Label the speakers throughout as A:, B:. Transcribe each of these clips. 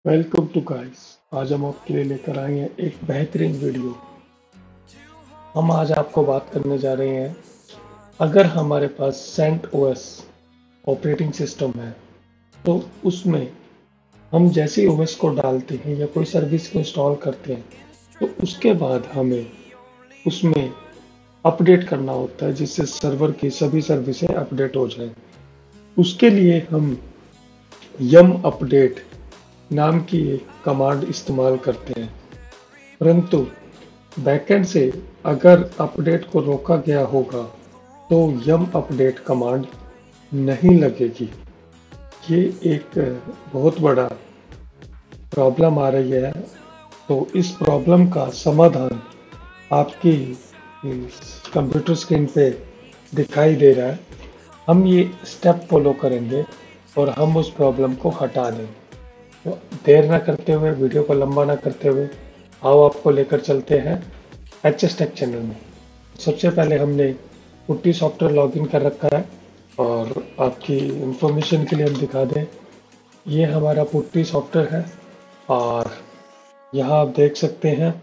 A: Welcome to guys. आज हम आपके लिए लेकर आए हैं एक बेहतरीन वीडियो। हम आज आपको बात करने जा रहे हैं, अगर हमारे पास सेंट ओएस ऑपरेटिंग सिस्टम है तो उसमें हम जैसे ओएस को डालते हैं या कोई सर्विस को इंस्टॉल करते हैं तो उसके बाद हमें उसमें अपडेट करना होता है जिससे सर्वर की सभी सर्विसें अपडेट हो जाएं। उसके लिए हम यम अपडेट नाम की एक कमांड इस्तेमाल करते हैं, परंतु बैकएंड से अगर अपडेट को रोका गया होगा तो यम अपडेट कमांड नहीं लगेगी। ये एक बहुत बड़ा प्रॉब्लम आ रही है। तो इस प्रॉब्लम का समाधान आपकी कंप्यूटर स्क्रीन पे दिखाई दे रहा है। हम ये स्टेप फॉलो करेंगे और हम उस प्रॉब्लम को हटा देंगे। तो देर ना करते हुए, वीडियो को लंबा ना करते हुए, आओ आपको लेकर चलते हैं एचएस टेक चैनल में। सबसे पहले हमने पुट्टी सॉफ्टवेयर लॉगिन कर रखा है और आपकी इंफॉर्मेशन के लिए हम दिखा दें, ये हमारा पुट्टी सॉफ्टवेयर है और यहाँ आप देख सकते हैं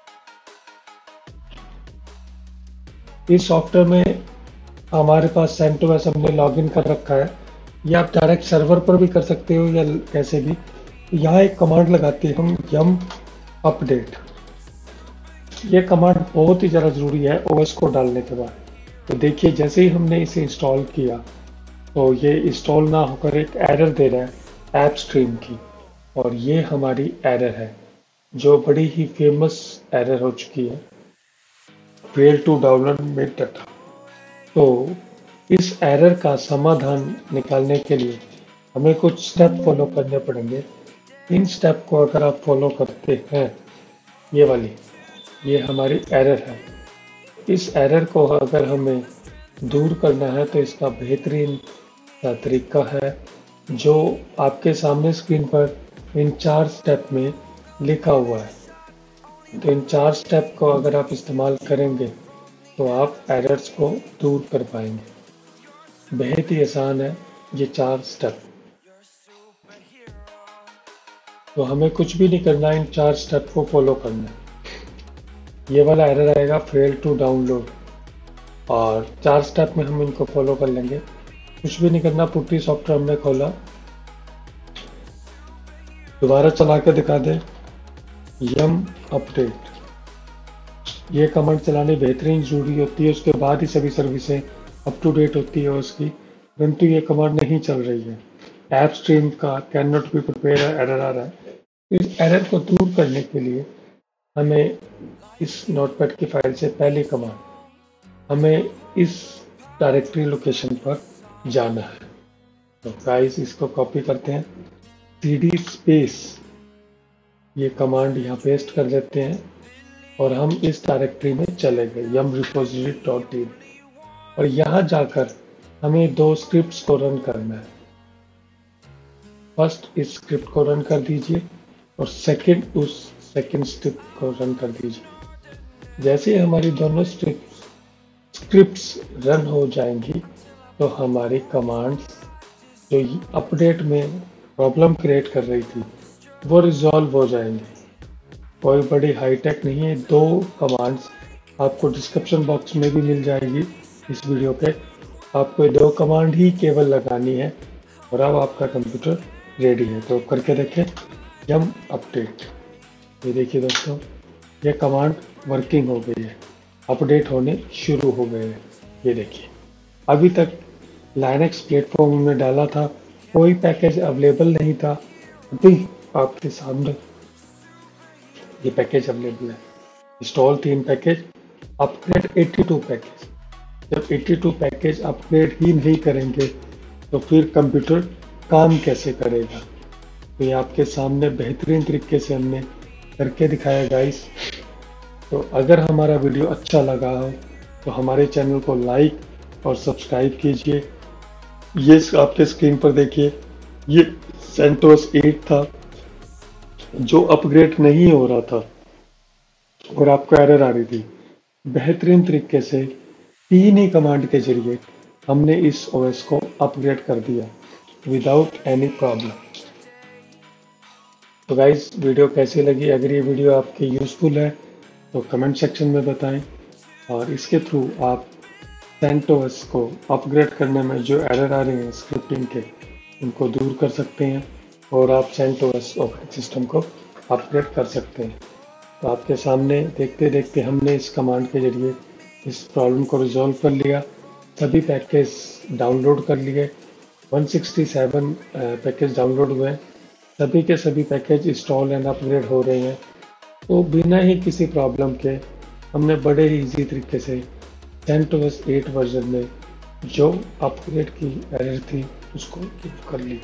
A: इस सॉफ्टवेयर में हमारे पास सेंटोस हमने लॉगिन कर रखा है। ये आप डायरेक्ट सर्वर पर भी कर सकते हो या कैसे भी। यहाँ एक कमांड लगाते हैं हम, यम अपडेट। ये कमांड बहुत ही ज़्यादा ज़रूरी है ओएस को डालने के बाद। तो देखिए, जैसे ही हमने इसे इंस्टॉल किया तो ये इंस्टॉल ना होकर एक एरर दे रहा है ऐप स्ट्रीम की, और ये हमारी एरर है जो बड़ी ही फेमस एरर हो चुकी है, fail to download metadata. तो इस एरर का समाधान निकालने के लिए हमें कुछ स्टेप फॉलो करने पड़ेंगे। इन स्टेप को अगर आप फॉलो करते हैं, ये हमारी एरर है। इस एरर को अगर हमें दूर करना है तो इसका बेहतरीन तरीका है जो आपके सामने स्क्रीन पर इन 4 स्टेप में लिखा हुआ है। तो इन 4 स्टेप को अगर आप इस्तेमाल करेंगे तो आप एरर्स को दूर कर पाएंगे। बेहद ही आसान है ये 4 स्टेप। तो हमें कुछ भी नहीं करना, इन 4 स्टेप को फॉलो करना है। ये वाला एरर आएगा फेल टू डाउनलोड, और 4 स्टेप में हम इनको फॉलो कर लेंगे। कुछ भी नहीं करना, पुट्टी सॉफ्टवेयर हमने खोला, दोबारा चला के दिखा दे यम अपडेट। ये कमांड चलानी बेहतरीन जरूरी होती है, उसके बाद ही सभी सर्विसें अप टू डेट होती है उसकी, परंतु ये कमांड नहीं चल रही है। ऐप स्ट्रीम का can not be prepare error आ रहा है। इस एरर को दूर करने के लिए हमें इस नोटपैड की फाइल से पहली कमांड, हमें इस डायरेक्टरी लोकेशन पर जाना है। तो गाइस, इसको कॉपी करते हैं, cd स्पेस ये कमांड यहाँ पेस्ट कर देते हैं और हम इस डायरेक्टरी में चले गए यम repository.in, और यहाँ जाकर हमें 2 स्क्रिप्ट्स को रन करना है। फर्स्ट इस स्क्रिप्ट को रन कर दीजिए और सेकंड उस सेकंड स्क्रिप्ट को रन कर दीजिए। जैसे ही हमारी दोनों स्क्रिप्ट्स रन हो जाएंगी तो हमारी कमांड्स जो अपडेट में प्रॉब्लम क्रिएट कर रही थी वो रिजॉल्व हो जाएंगी। कोई बड़ी हाईटेक नहीं है। 2 कमांड्स आपको डिस्क्रिप्शन बॉक्स में भी मिल जाएगी इस वीडियो पे। आपको ये 2 कमांड ही केवल लगानी है और अब आपका कंप्यूटर रेडी है। तो करके देखें यम अपडेट। ये देखिए दोस्तों, ये कमांड वर्किंग हो गई है, अपडेट होने शुरू हो गए हैं। ये देखिए, अभी तक लाइनक्स प्लेटफॉर्म में डाला था, कोई पैकेज अवेलेबल नहीं था। अभी आपके सामने ये पैकेज अवेलेबल है। Install 3 package, upgrade 82 package. जब 82 पैकेज अपग्रेड ही नहीं करेंगे तो फिर कंप्यूटर काम कैसे करेगा। तो ये आपके सामने बेहतरीन तरीके से हमने करके दिखाया गाइस। तो अगर हमारा वीडियो अच्छा लगा हो तो हमारे चैनल को लाइक और सब्सक्राइब कीजिए। ये आपके स्क्रीन पर देखिए, ये सेंटोस 8 था जो अपग्रेड नहीं हो रहा था और आपको एरर आ रही थी। बेहतरीन तरीके से 3 ही कमांड के जरिए हमने इस ओएस को अपग्रेड कर दिया विदाउट एनी प्रॉब्लम। तो गाइज वीडियो कैसी लगी? अगर ये वीडियो आपके यूज़फुल है तो कमेंट सेक्शन में बताएं, और इसके थ्रू आप सेंटोस को अपग्रेड करने में जो एरर आ रहे हैं स्क्रिप्टिंग के, उनको दूर कर सकते हैं और आप सेंटोस ऑपरेटिंग सिस्टम को अपग्रेड कर सकते हैं। तो आपके सामने देखते देखते हमने इस कमांड के जरिए इस प्रॉब्लम को रिजॉल्व कर लिया। सभी पैकेज डाउनलोड कर लिए, 167 पैकेज डाउनलोड हुए, सभी के सभी पैकेज इंस्टॉल एंड अपग्रेड हो रहे हैं। तो बिना ही किसी प्रॉब्लम के हमने बड़े ही इजी तरीके से CentOS 8 वर्जन में जो अपग्रेड की एरर थी उसको ठीक कर ली।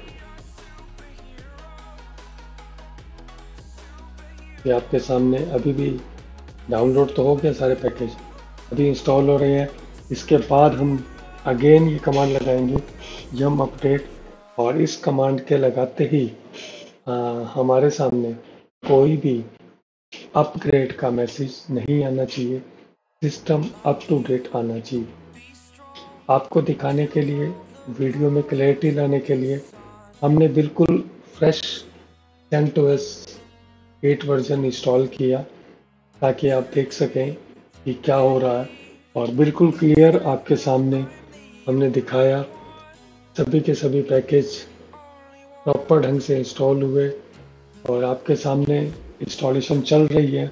A: ये आपके सामने अभी भी डाउनलोड तो हो गया, सारे पैकेज अभी इंस्टॉल हो रहे हैं। इसके बाद हम अगेन ये कमांड लगाएंगे यम अपडेट, और इस कमांड के लगाते ही हमारे सामने कोई भी अपग्रेड का मैसेज नहीं आना चाहिए, सिस्टम अप टू डेट आना चाहिए। आपको दिखाने के लिए, वीडियो में क्लैरिटी लाने के लिए हमने बिल्कुल फ्रेश CentOS 8 वर्जन इंस्टॉल किया, ताकि आप देख सकें कि क्या हो रहा है, और बिल्कुल क्लियर आपके सामने हमने दिखाया। सभी के सभी पैकेज प्रॉपर ढंग से इंस्टॉल हुए और आपके सामने इंस्टॉलेशन चल रही है।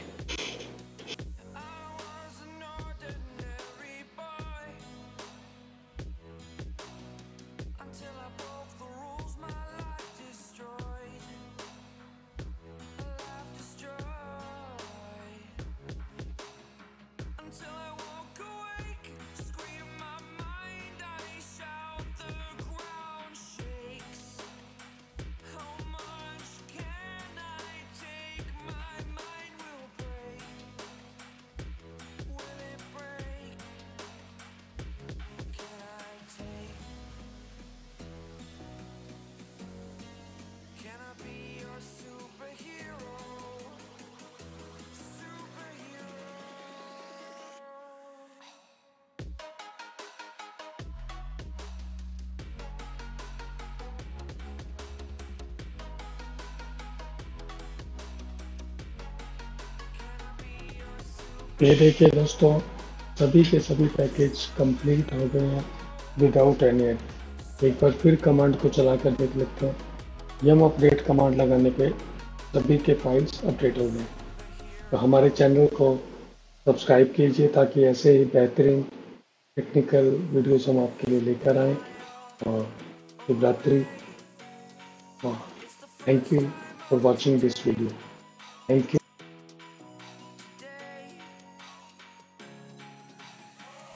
A: ये देखिए दोस्तों, सभी के सभी पैकेज कंप्लीट हो गए हैं विदाउट एनी एरर। एक बार फिर कमांड को चला कर देख लेते हैं। यम अपडेट कमांड लगाने पे सभी के फाइल्स अपडेट हो गए। तो हमारे चैनल को सब्सक्राइब कीजिए, ताकि ऐसे ही बेहतरीन टेक्निकल वीडियोस हम आपके लिए लेकर आएँ। और Shivratri. Thank you for watching this video. Thank you.